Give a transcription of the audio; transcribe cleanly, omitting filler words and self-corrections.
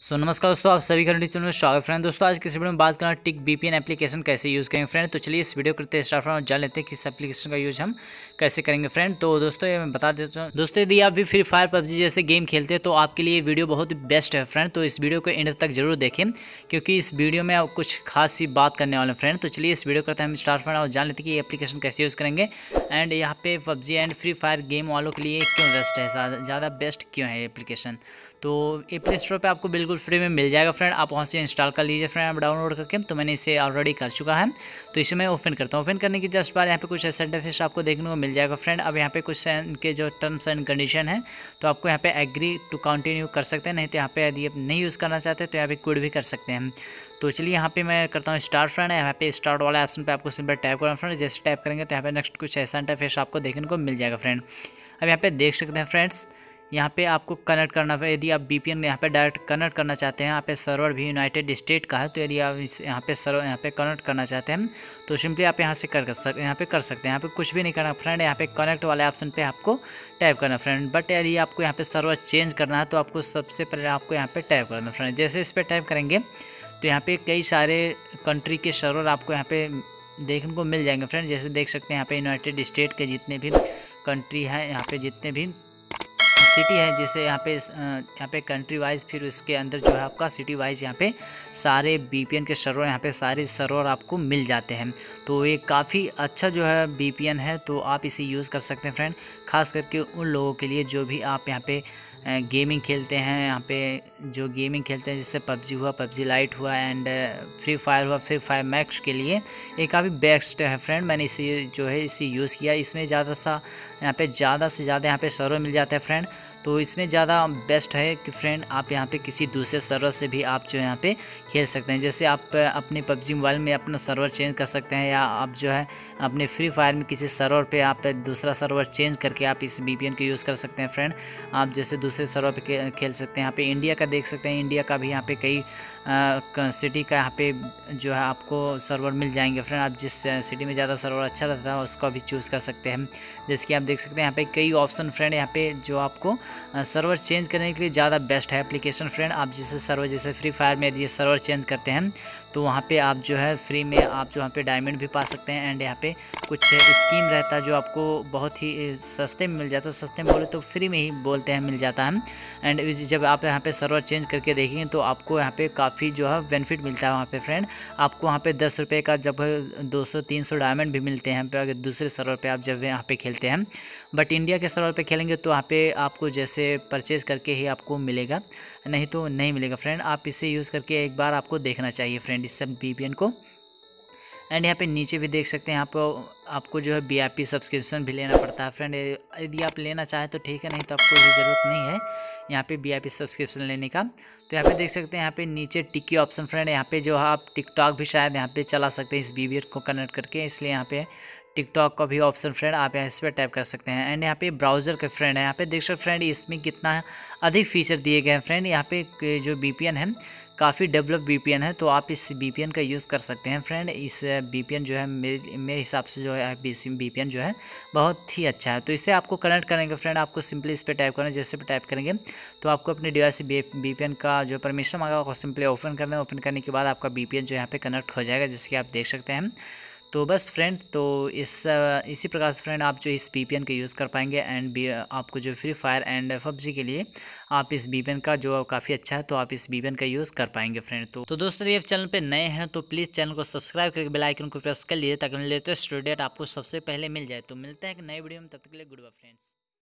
नमस्कार दोस्तों, आप सभी का चैनल में स्वागत है। फ्रेंड दोस्तों, आज की इस वीडियो में बात करना टिक वीपीएन एप्लीकेशन कैसे यूज़ करेंगे फ्रेंड। तो चलिए इस वीडियो करते हैं स्टार्ट और जान लेते हैं कि इस एप्लीकेशन का यूज़ हम कैसे करेंगे फ्रेंड। तो दोस्तों ये मैं बता देता हूँ दोस्तों, यदि आप भी फ्री फायर पबजी जैसे गेम खेलते हैं तो आपके लिए वीडियो बहुत ही बेस्ट है फ्रेंड। तो इस वीडियो को एंड तक जरूर देखें क्योंकि इस वीडियो में आप कुछ खास सी बात करने वाले हैं फ्रेंड। तो चलिए इस वीडियो करते हैं हम स्टार्ट फ्रेंड और जान लेते हैं कि ये एप्लीकेशन कैसे यूज़ करेंगे एंड यहाँ पे PUBG and free fire game वालों के लिए क्यों बेस्ट है, ज़्यादा बेस्ट क्यों है एप्लीकेशन। तो ये प्ले स्टोर पर आपको बिल्कुल फ्री में मिल जाएगा फ्रेंड, आप वहाँ से इंस्टॉल कर लीजिए फ्रेंड आप डाउनलोड करके। तो मैंने इसे ऑलरेडी कर चुका है, तो इसे मैं ओपन करता हूँ। ओपन करने के जस्ट बाद यहाँ पे कुछ ऐसा इंटरफेस आपको देखने को मिल जाएगा फ्रेंड। अब यहाँ पे कुछ इनके जो टर्म्स एंड कंडीशन है तो आपको यहाँ पे एग्री टू कंटिन्यू कर सकते हैं, नहीं तो यहाँ पे यदि आप नहीं यूज़ करना चाहते तो यहाँ पे क्विट भी कर सकते हैं। तो चलिए यहाँ पे मैं करता हूँ स्टार्ट फ्रेंड। यहाँ पे स्टार्ट वाला ऑप्शन पे आपको सिंपल टैप करना फ्रेंड। जैसे टैप करेंगे तो यहाँ पे नेक्स्ट कुछ ऐसा इंटरफेस आपको देखने को मिल जाएगा फ्रेंड। अब यहाँ पे देख सकते हैं फ्रेंड्स, यहाँ पे आपको कनेक्ट करना है। यदि आप VPN यहाँ पे डायरेक्ट कनेक्ट करना चाहते हैं, यहाँ पे सर्वर भी यूनाइटेड स्टेट का है, तो यदि आप यहाँ पे कनेक्ट करना चाहते हैं तो सिंपली आप यहाँ से कर सकते हैं। यहाँ पे कुछ भी नहीं करना फ्रेंड, यहाँ पे कनेक्ट वाले ऑप्शन पे आपको टैप करना फ्रेंड। बट यदि आपको यहाँ पे सर्वर चेंज करना है तो आपको सबसे पहले आपको यहाँ पे टैप करना फ्रेंड। जैसे इस पर टैप करेंगे तो यहाँ पे कई सारे कंट्री के सर्वर आपको यहाँ पे देखने को मिल जाएंगे फ्रेंड। जैसे देख सकते हैं यहाँ पे यूनाइटेड स्टेट के जितने भी कंट्री हैं, यहाँ पे जितने भी सिटी है, जैसे यहाँ पे कंट्री वाइज, फिर उसके अंदर जो है आपका सिटी वाइज यहाँ पे सारे VPN के सर्वर, यहाँ पे सारे सर्वर आपको मिल जाते हैं। तो ये काफ़ी अच्छा जो है VPN है, तो आप इसे यूज़ कर सकते हैं फ्रेंड। खास करके उन लोगों के लिए जो भी आप यहाँ पे गेमिंग खेलते हैं, यहाँ पे जो गेमिंग खेलते हैं जैसे पबजी हुआ, पबजी लाइट हुआ एंड फ्री फायर हुआ, फ्री फायर मैक्स के लिए ये काफ़ी बेस्ट है फ्रेंड। मैंने इसे यूज़ किया। इसमें ज़्यादा से ज़्यादा यहाँ पे सर्वर मिल जाता है फ्रेंड। तो इसमें ज़्यादा बेस्ट है कि फ्रेंड आप यहाँ पे किसी दूसरे सर्वर से भी आप जो यहाँ पे खेल सकते हैं। जैसे आप अपने पबजी मोबाइल में अपना सर्वर चेंज कर सकते हैं, या आप जो है अपने फ्री फायर में किसी सर्वर पे आप दूसरा सर्वर चेंज करके आप इस VPN को यूज़ कर सकते हैं फ्रेंड। आप जैसे दूसरे सर्वर पे खेल सकते हैं। यहाँ पे इंडिया का देख सकते हैं, इंडिया का भी यहाँ पे कई सिटी का यहाँ पे जो है आपको सर्वर मिल जाएंगे फ्रेंड। आप जिस सिटी में ज़्यादा सर्वर अच्छा रहता है उसको भी चूज़ कर सकते हैं। जैसे कि आप देख सकते हैं यहाँ पे कई ऑप्शन फ्रेंड, यहाँ पे जो आपको सर्वर चेंज करने के लिए ज़्यादा बेस्ट है एप्लीकेशन फ्रेंड। आप जैसे फ्री फायर में यदि सर्वर चेंज करते हैं तो वहाँ पे आप जो है फ्री में आप जो यहाँ पे डायमंड भी पा सकते हैं एंड यहाँ पे कुछ स्कीम रहता है जो आपको बहुत ही सस्ते में मिल जाता है। सस्ते में बोले तो फ्री में ही बोलते हैं, मिल जाता है। एंड जब आप यहाँ पे सर्वर चेंज करके देखेंगे तो आपको यहाँ पे काफ़ी जो है बेनिफिट मिलता है वहाँ पे फ्रेंड। आपको वहाँ पे 10 रुपये का जब 200-300 डायमंड भी मिलते हैं पे, अगर दूसरे सर्वर पे आप जब यहाँ पे खेलते हैं। बट इंडिया के सर्वर पे खेलेंगे तो यहाँ पे आपको जैसे परचेज़ करके ही आपको मिलेगा, नहीं तो नहीं मिलेगा फ्रेंड। आप इसे यूज़ करके एक बार आपको देखना चाहिए फ्रेंड इस सब VPN को। एंड यहाँ पे नीचे भी देख सकते हैं, यहाँ पर आपको जो है VIP सब्सक्रिप्शन भी लेना पड़ता है फ्रेंड। यदि आप लेना चाहें तो ठीक है, नहीं तो आपको ज़रूरत नहीं है यहाँ पे VIP सब्सक्रिप्शन लेने का। तो यहाँ पे देख सकते हैं यहाँ पे नीचे टिक की ऑप्शन फ्रेंड। यहाँ पे जो है आप टिकटॉक भी शायद यहाँ पे चला सकते हैं इस VPN को कनेक्ट करके, इसलिए यहाँ पे टिकटॉक का भी ऑप्शन फ्रेंड आप यहाँ इस पर टैप कर सकते हैं। एंड यहाँ पे ब्राउज़र के फ्रेंड है, यहाँ पे देख सकते फ्रेंड इसमें कितना अधिक फीचर दिए गए हैं फ्रेंड। यहाँ पे जो VPN है काफ़ी डेवलप VPN है, तो आप इस VPN का यूज़ कर सकते हैं फ्रेंड। इस VPN जो है मेरे हिसाब से जो है VPN जो है बहुत ही अच्छा है। तो इससे आपको कनेक्ट करेंगे फ्रेंड, आपको सिंपली इस पर टैप करना है। जैसे पे टैप करेंगे तो आपको अपने डिवाइस से VPN का जो परमिशन मांगा वो सिंपली ओपन करना है। ओपन करने के बाद आपका VPN जो यहाँ पे कनेक्ट हो जाएगा, जैसे कि आप देख सकते हैं। तो बस फ्रेंड, तो इसी प्रकार से फ्रेंड आप जो इस VPN का यूज़ कर पाएंगे एंड आपको जो फ्री फायर एंड PUBG के लिए आप इस VPN का जो काफ़ी अच्छा है, तो आप इस VPN का यूज़ कर पाएंगे फ्रेंड। तो दोस्तों यदि आप चैनल पे नए हैं तो प्लीज़ चैनल को सब्सक्राइब करके बेल आइकन को प्रेस कर लीजिए ताकि लेटेस्ट वीडियो आपको सबसे पहले मिल जाए। तो मिलते हैं एक नए वीडियो में, तब तक के लिए गुड बाय फ्रेंड्स।